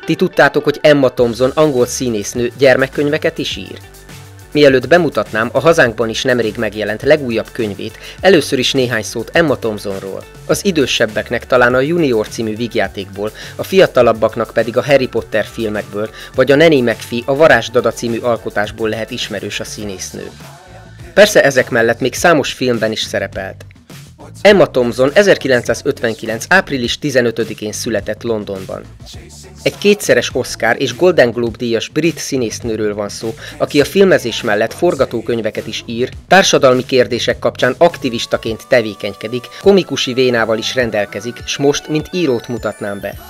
Ti tudtátok, hogy Emma Thompson angol színésznő gyermekkönyveket is ír? Mielőtt bemutatnám a hazánkban is nemrég megjelent legújabb könyvét, először is néhány szót Emma Thompsonról. Az idősebbeknek talán a Junior című vígjátékból, a fiatalabbaknak pedig a Harry Potter filmekből, vagy a Nanny McPhee a Varázsdada című alkotásból lehet ismerős a színésznő. Persze ezek mellett még számos filmben is szerepelt. Emma Thompson 1959. április 15-én született Londonban. Egy kétszeres Oscar és Golden Globe díjas brit színésznőről van szó, aki a filmezés mellett forgatókönyveket is ír, társadalmi kérdések kapcsán aktivistaként tevékenykedik, komikusi vénával is rendelkezik, s most mint írót mutatnám be.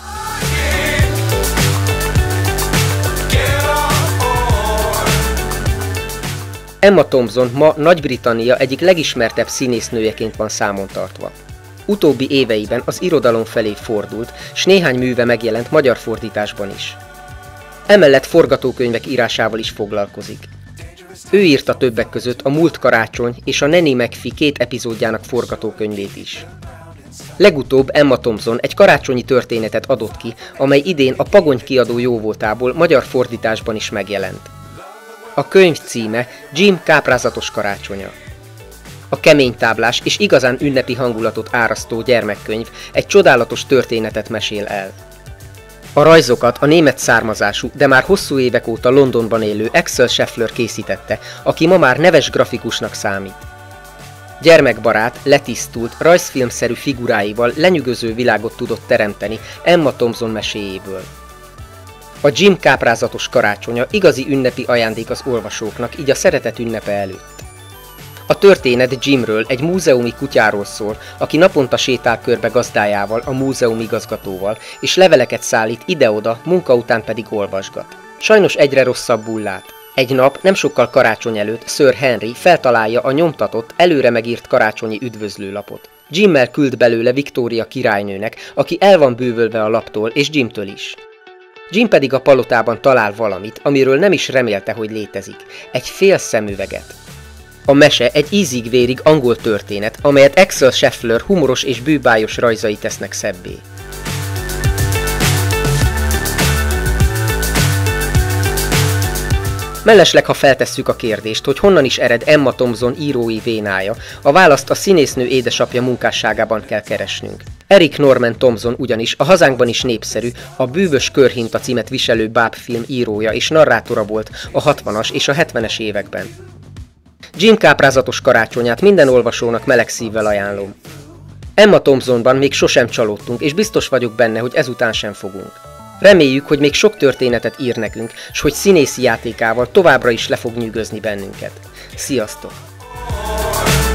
Emma Thompson ma Nagy-Britannia egyik legismertebb színésznőjeként van számon tartva. Utóbbi éveiben az irodalom felé fordult, s néhány műve megjelent magyar fordításban is. Emellett forgatókönyvek írásával is foglalkozik. Ő írta többek között a Múlt karácsony és a Nanny McPhee 2 epizódjának forgatókönyvét is. Legutóbb Emma Thompson egy karácsonyi történetet adott ki, amely idén a Pagony kiadó jóvoltából magyar fordításban is megjelent. A könyv címe Jim káprázatos karácsonya. A keménytáblás és igazán ünnepi hangulatot árasztó gyermekkönyv egy csodálatos történetet mesél el. A rajzokat a német származású, de már hosszú évek óta Londonban élő Axel Scheffler készítette, aki ma már neves grafikusnak számít. Gyermekbarát, letisztult, rajzfilmszerű figuráival lenyűgöző világot tudott teremteni Emma Thompson meséjéből. A Jim káprázatos karácsonya igazi ünnepi ajándék az olvasóknak, így a szeretet ünnepe előtt. A történet Jimről, egy múzeumi kutyáról szól, aki naponta sétál körbe gazdájával, a múzeum igazgatóval, és leveleket szállít ide-oda, munka után pedig olvasgat. Sajnos egyre rosszabbul lát. Egy nap, nem sokkal karácsony előtt Sir Henry feltalálja a nyomtatott, előre megírt karácsonyi üdvözlőlapot. Jimmel küld belőle Victoria királynőnek, aki el van bűvölve a laptól, és Jimtől is. Jim pedig a palotában talál valamit, amiről nem is remélte, hogy létezik. Egy fél szemüveget. A mese egy ízig-vérig angol történet, amelyet Axel Scheffler humoros és bűbájos rajzai tesznek szebbé. Mellesleg, ha feltesszük a kérdést, hogy honnan is ered Emma Thompson írói vénája, a választ a színésznő édesapja munkásságában kell keresnünk. Eric Norman Thompson ugyanis a hazánkban is népszerű, a Bűvös körhinta címet viselő bábfilm írója és narrátora volt a 60-as és a 70-es években. Jim káprázatos karácsonyát minden olvasónak meleg szívvel ajánlom. Emma Thompsonban még sosem csalódtunk, és biztos vagyok benne, hogy ezután sem fogunk. Reméljük, hogy még sok történetet ír nekünk, s hogy színészi játékával továbbra is le fog nyűgözni bennünket. Sziasztok!